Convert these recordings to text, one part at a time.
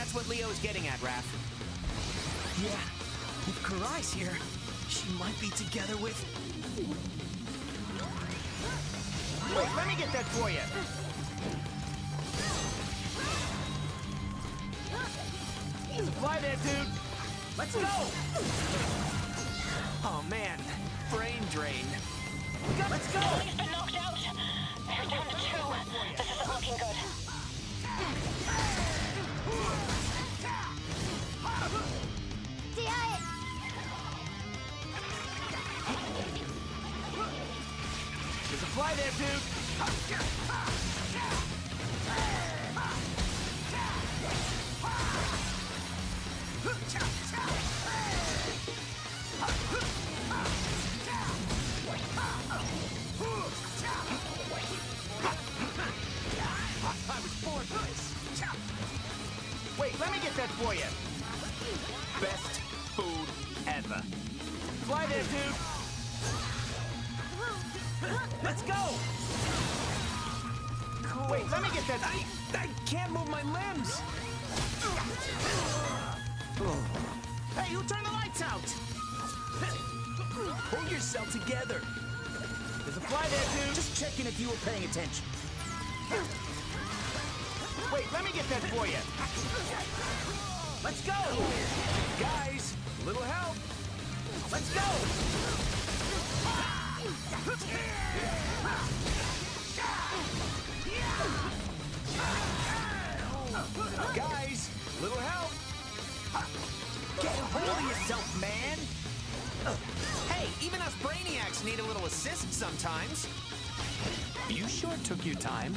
That's what Leo's getting at, Raph. Yeah, if Karai's here, she might be together with... Wait, let me get that for you. Fly there, dude. Let's go. Oh man, brain drain. Let's go. He's been knocked out. They're down to 2. This isn't looking good. There's a fly there, dude. I was born for this. Wait, let me get that for you. Best food ever. Fly there, dude. Let's go. Cool. Wait, let me get that. I can't move my limbs. Hey, who turned the lights out? Pull yourself together. There's a fly there, dude. Just checking if you were paying attention. Wait, let me get that for you. Let's go. Guys, a little help. Let's go. Guys, a little help. Get a hold of yourself, man! Hey, even us brainiacs need a little assist sometimes. You sure took your time.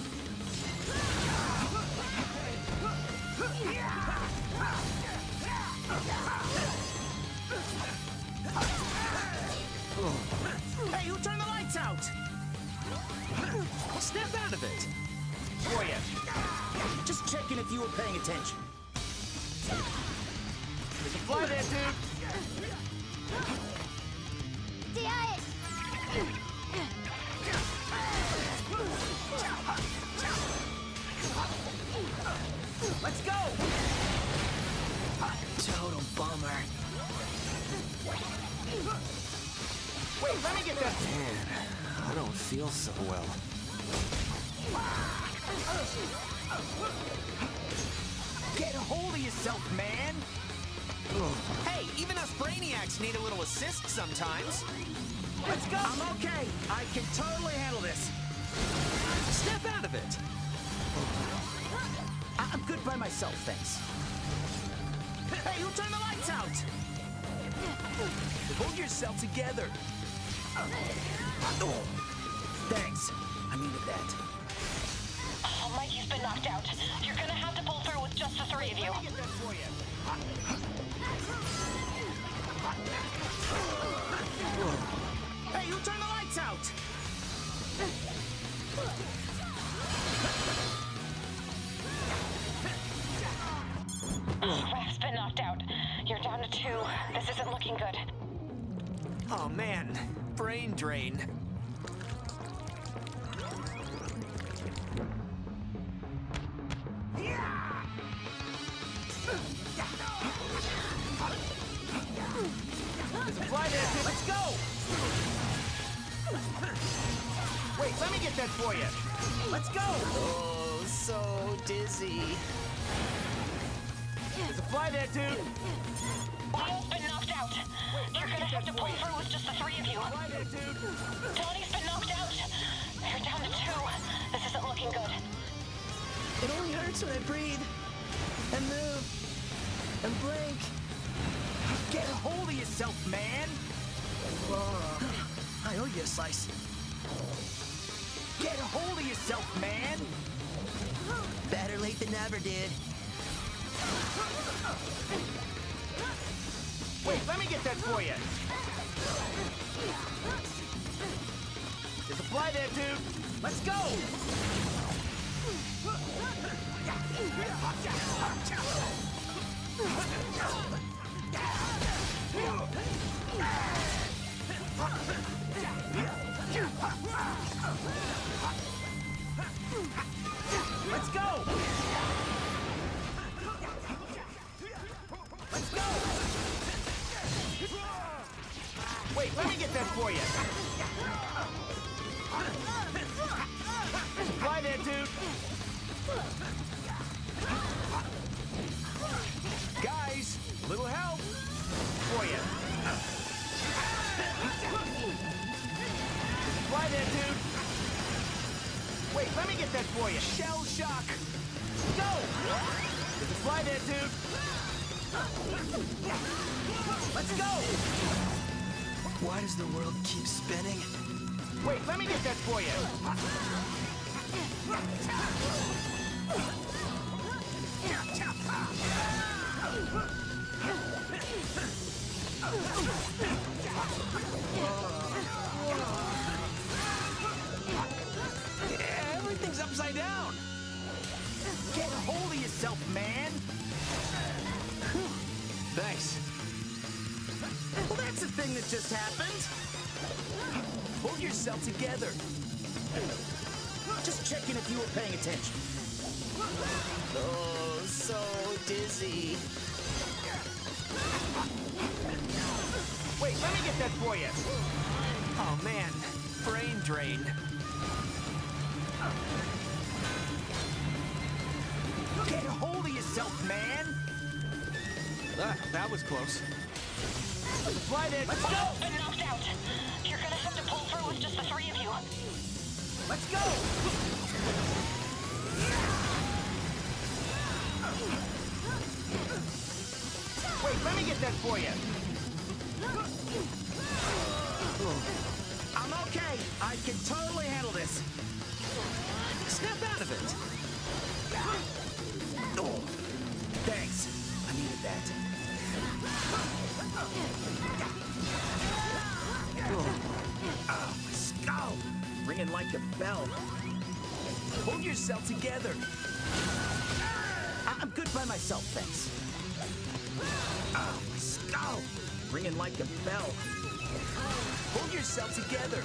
Hey, who turned the lights out? Snap out of it. For you. Just checking if you were paying attention. There's a fly there, dude. Let's go. Total bummer. Wait, let me get that. Man, I don't feel so well. Get a hold of yourself, man. Hey, even us brainiacs need a little assist sometimes. Let's go. I'm okay. I can totally handle this. Snap out of it. I'm good by myself, thanks. Hey, who turned the lights out? Hold yourself together. Thanks. I needed that. Oh, Mikey's been knocked out. You're gonna have to pull through with just the 3 of you. Let me get that for you. Hey, who turned the lights out? Raph's been knocked out. You're down to 2. This isn't looking good. Oh man, brain drain. There's a fly there, dude. Let's go. Wait, let me get that for you. Let's go. Oh, so dizzy. There's a fly there, dude. Leo's been knocked out. You're gonna have to pull through with just the 3 of you. Fly there, dude. Tony's been knocked out. You're down to 2. This isn't looking good. It only hurts when I breathe and move and blink. Get a hold of yourself, man. I owe you a slice. Get a hold of yourself, man. Better late than never, dude. Wait, let me get that for you. There's a fly there, dude. Let's go. Let's go. that for you. Fly there, dude. Guys, a little help. For you. Fly there, dude. Wait, let me get that for you. Shell shock. Go! There's a fly there, dude. Let's go! Why does the world keep spinning? Wait, let me get that for you. Everything's upside down. Get a hold of yourself, man. Thanks. Well, that's the thing that just happened. Pull yourself together. Just checking if you were paying attention. Oh, so dizzy. Wait, let me get that for you. Oh man, brain drain. Get a hold of yourself, man. That was close. Fly there. Let's go. Been knocked out. You're gonna have to pull through with just the three of you. Let's go. Wait, let me get that for you. I'm okay. I can totally handle this. Snap out of it. Oh, thanks. I needed that. Oh, my skull. Ringing like a bell. Pull yourself together. I'm good by myself, thanks. Oh, my skull. Ringing like a bell. Pull yourself together.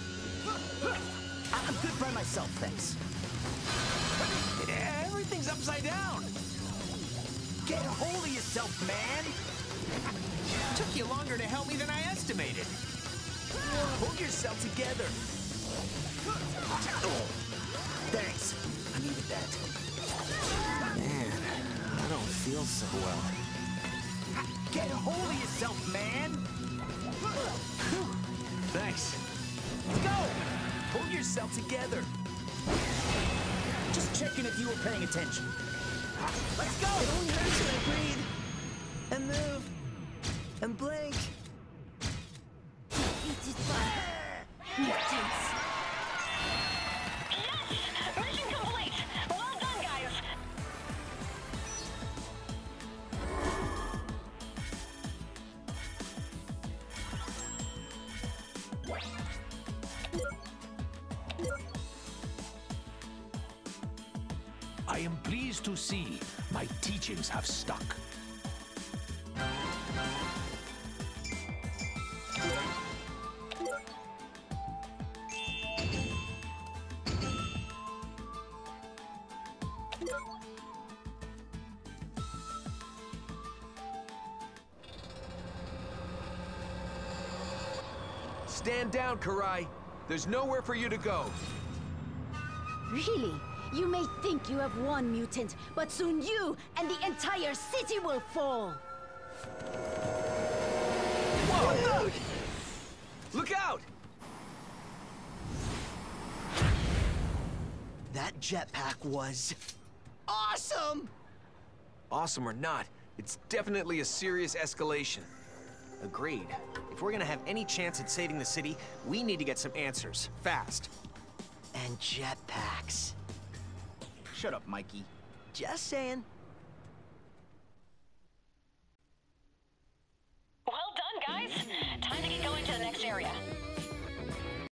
I'm good by myself, thanks. Everything's upside down. Get a hold of yourself, man. Took you longer to help me than I estimated. Pull yourself together. Oh, thanks. I needed that. Man, I don't feel so well. Get a hold of yourself, man. Thanks. Let's go. Pull yourself together. Just checking if you were paying attention. Let's go. It only hurts when I breathe and move and blink. Defeated by mutants. Yes! Mission complete! Well done, guys! I am pleased to see my teachings have stuck. Stand down, Karai. There's nowhere for you to go. Really? You may think you have won, mutant, but soon you and the entire city will fall! Whoa! Look out! That jetpack was awesome! Awesome or not, it's definitely a serious escalation. Agreed. If we're gonna have any chance at saving the city, we need to get some answers, fast. And jetpacks. Shut up, Mikey. Just saying.